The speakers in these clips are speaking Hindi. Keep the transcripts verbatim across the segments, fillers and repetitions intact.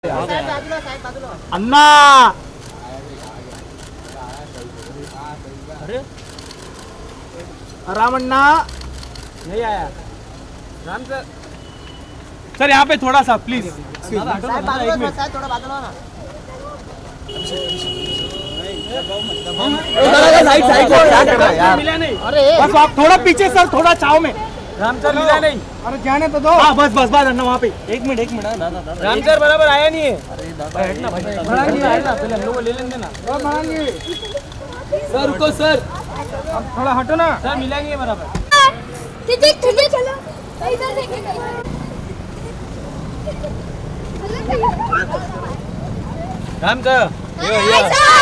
अन्ना अरे राम अन्ना नहीं आया। राम सर सर यहाँ पे थोड़ा सा प्लीज थोड़ा बादल हो ना। साइड साइड मिला नहीं। अरे बस आप थोड़ा पीछे सर, थोड़ा चाव में। राम सर मिला नहीं। अरे जाने तो दो। हाँ बस बस बस अन्ना वहाँ पे एक मिनट एक मिनट। राम सर बराबर आया नहीं है। अरे बैठना भाई, पहले हम लोग को ले लेने देना। सर रुको सर, अब थोड़ा हटो ना सर, मिला नहीं है बराबर। ठीक ठीक चलो इधर देखिए। राम सर ये ये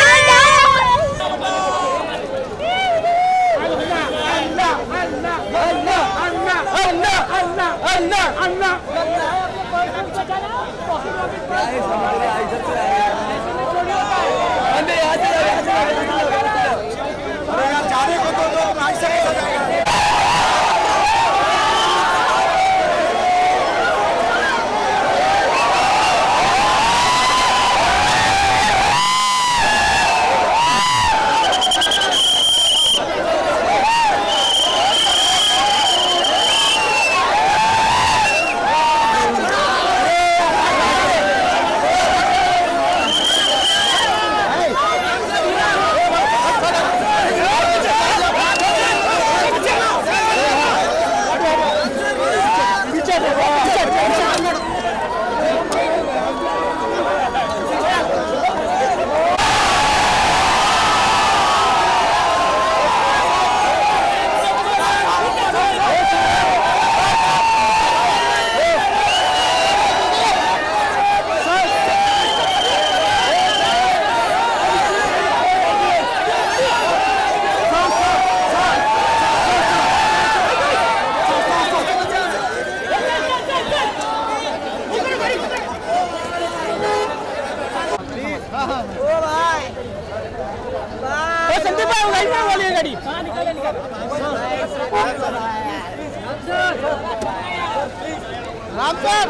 राम सर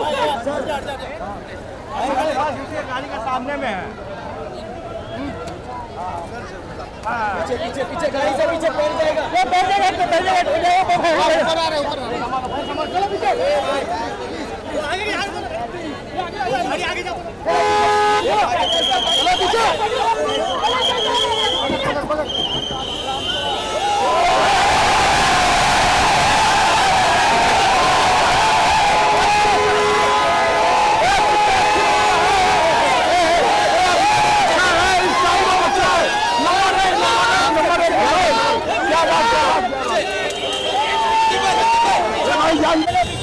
गाड़ी के सामने में है। पीछे पीछे पीछे गाड़ी से पीछे पैर जाएगा, ये पैर जाएगा तो पैर जाएगा तो जाएगा ऊपर आ रहा है ऊपर। चलो पीछे आगे आगे आगे जाओ, चलो पीछे। क्या बात है।